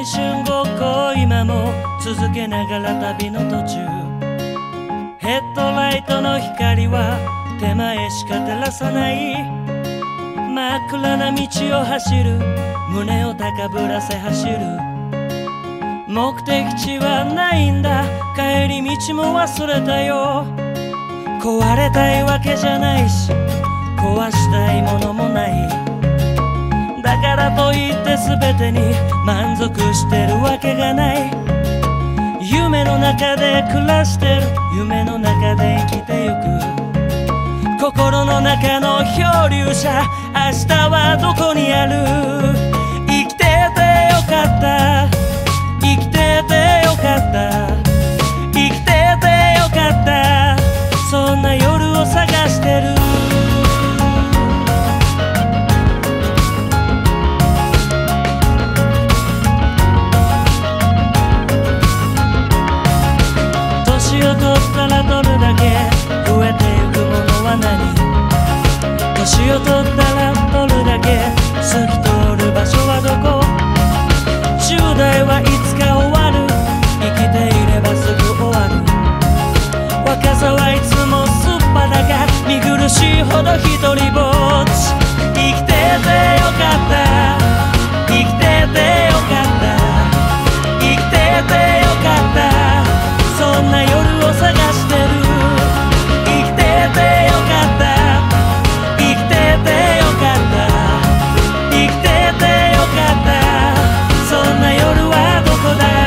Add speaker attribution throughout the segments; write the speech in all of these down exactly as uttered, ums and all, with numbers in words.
Speaker 1: 春ごっこを今も続けながら旅の途中、ヘッドライトの光は手前しか照らさない。真っ暗な道を走る、胸を高ぶらせ走る。目的地はないんだ、帰り道も忘れたよ。壊れたいわけじゃないし、壊したいものもない。だからといって全てに満足してるわけがない。夢の中で暮らしてる、夢の中で生きてゆく。心の中の漂流者、明日はどこにある。生きててよかった、生きててよかった、生きててよかった、そんな夜を探してる。年を取ったら取るだけ増えてゆくものは何。年を取ったら取るだけ透き通る場所はどこ。じゅう代はいつか終わる、生きていればすぐ終わる。若さはいつもすっぱだが、見苦しいほど一人ぼっち。生きててよかった、生きててよかった、生きててよかった、そんな夜を探してる。生きててよかった、生きててよかった、生きててよかった、そんな夜はどこだ。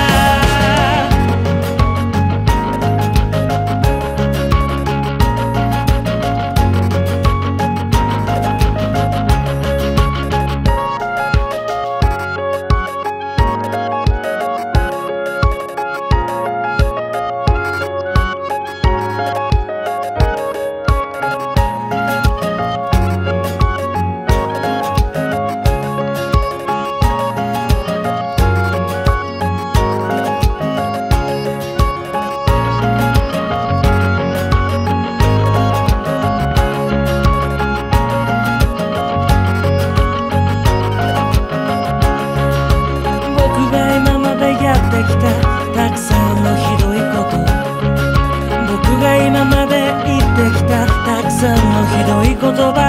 Speaker 1: たくさんのひどいこと、僕が今まで言ってきたたくさんのひどい言葉。